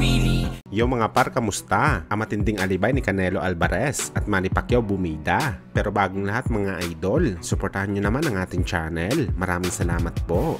really. Yo mga par, kamusta? Ang matinding alibay ni Canelo Alvarez at Manny Pacquiao bumida. Pero bagong lahat mga idol, suportahan nyo naman ang ating channel. Maraming salamat po.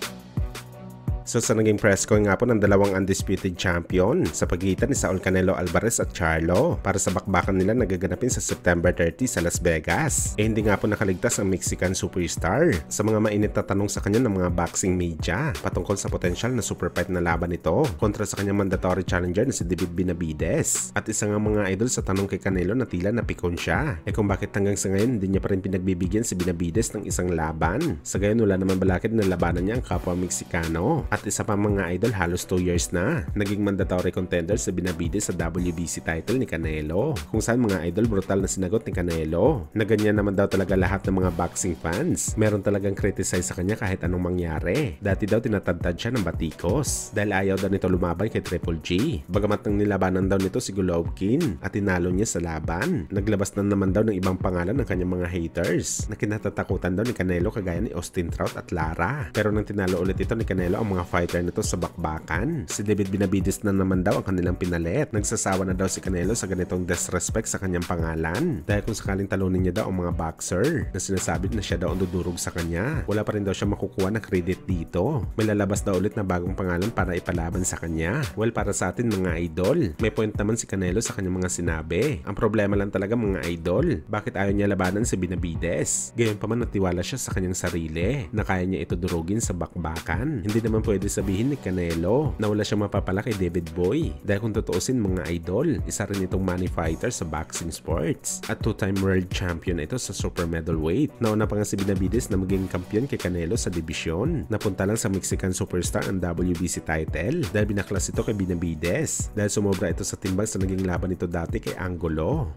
So sa naging press ko nga po ng dalawang undisputed champion sa pagitan ni Saul Canelo Alvarez at Charlo para sa bakbakan nila na gaganapin sa September 30 sa Las Vegas. Hindi nga po nakaligtas ang Mexican superstar sa mga mainit na tanong sa kanya ng mga boxing media patungkol sa potensyal na super fight na laban nito kontra sa kanyang mandatory challenger na si David Benavidez. At isa nga mga idol sa tanong kay Canelo na tila napikon siya kung bakit hanggang sa ngayon hindi niya pa rin pinagbibigyan si Benavidez ng isang laban. Sa gayon wala naman balakid na labanan niya ang kapwa Meksikano. At isa pa mga idol, halos 2 years na naging mandatory contender sa Benavidez sa WBC title ni Canelo, kung saan mga idol brutal na sinagot ni Canelo na ganyan naman daw talaga lahat ng mga boxing fans. Meron talagang criticize sa kanya kahit anong mangyari. Dati daw tinatadtad siya ng batikos dahil ayaw daw nito lumaban kay Triple G. Bagamat nang nilabanan daw nito si Golovkin at tinalo niya sa laban, naglabas na naman daw ng ibang pangalan ng kanyang mga haters na kinatatakutan daw ni Canelo kagaya ni Austin Trout at Lara. Pero nang tinalo ulit ito ni Canelo ang mga fighter nito sa bakbakan, si David Benavidez na naman daw ang kanilang pinalit. Nagsasawa na daw si Canelo sa ganitong disrespect sa kanyang pangalan dahil kung sakaling talunin niya daw ang mga boxer na sinasabi na siya daw ang dudurog sa kanya, wala pa rin daw siya makukuha ng credit dito. May lalabas daw ulit na bagong pangalan para ipalaban sa kanya. Well, para sa atin mga idol, may point naman si Canelo sa kanyang mga sinabi. Ang problema lang talaga mga idol, bakit ayaw niya labanan si Benavidez? Gayon pa man natiwala siya sa kanyang sarili na kaya niya ito durugin sa bakbakan. Hindi naman pwede sabihin ni Canelo na wala siyang mapapala kay David Boy dahil kung tutuusin mga idol, isa rin itong money fighter sa boxing sports at 2-time world champion ito sa super middleweight. Nauna pa nga si Benavidez na maging kampiyon kay Canelo sa dibisyon. Napunta lang sa Mexican superstar ang WBC title dahil binaklas ito kay Benavidez dahil sumobra ito sa timbang sa naging laban nito dati kay Angulo.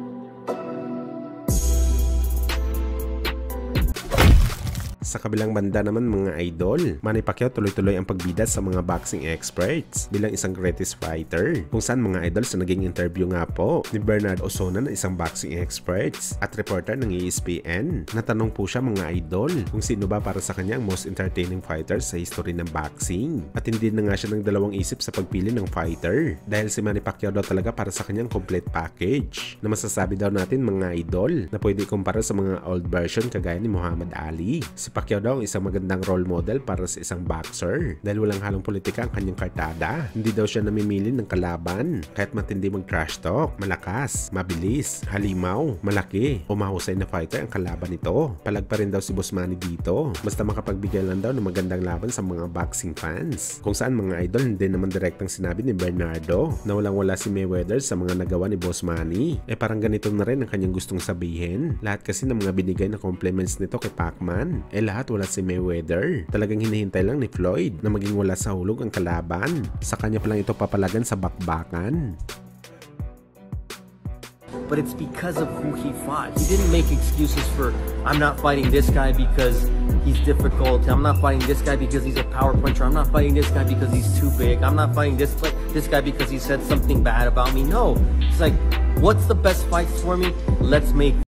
Sa kabilang banda naman mga idol, Manny Pacquiao tuloy-tuloy ang pagbida sa mga boxing experts bilang isang greatest fighter. Kung saan mga idol sa naging interview nga po ni Bernard Osuna na isang boxing experts at reporter ng ESPN, natanong po siya mga idol kung sino ba para sa kanya ang most entertaining fighter sa history ng boxing. At hindi na nga siya ng dalawang isip sa pagpili ng fighter dahil si Manny Pacquiao daw talaga para sa kanyang complete package na masasabi daw natin mga idol na pwede ikumpara sa mga old version kagaya ni Muhammad Ali. Si Pacquiao daw ang isang magandang role model para sa isang boxer dahil walang halong politika ang kanyang kartada. Hindi daw siya namimili ng kalaban kahit matindi mag-trash talk, malakas, mabilis, halimaw, malaki o mahusay na fighter ang kalaban nito. Palag pa rin daw si Boss Manny dito basta makapagbigay lang daw ng magandang laban sa mga boxing fans. Kung saan mga idol, hindi naman direktang sinabi ni Bernardo na walang-wala si Mayweather sa mga nagawa ni Boss Manny. Parang ganito na rin ang kanyang gustong sabihin. Lahat kasi ng mga binigay na compliments nito kay Pacman, lahat wala si Mayweather. Talagang hinihintay lang ni Floyd na maging wala sa hulog ang kalaban. Sa kanya pa lang ito papalagan sa bakbakan. But it's because of who he fought. He didn't make excuses for, I'm not fighting this guy because he's difficult. I'm not fighting this guy because he's a power puncher. I'm not fighting this guy because he's too big. I'm not fighting this guy because he said something bad about me. No. It's like, what's the best fights for me? Let's make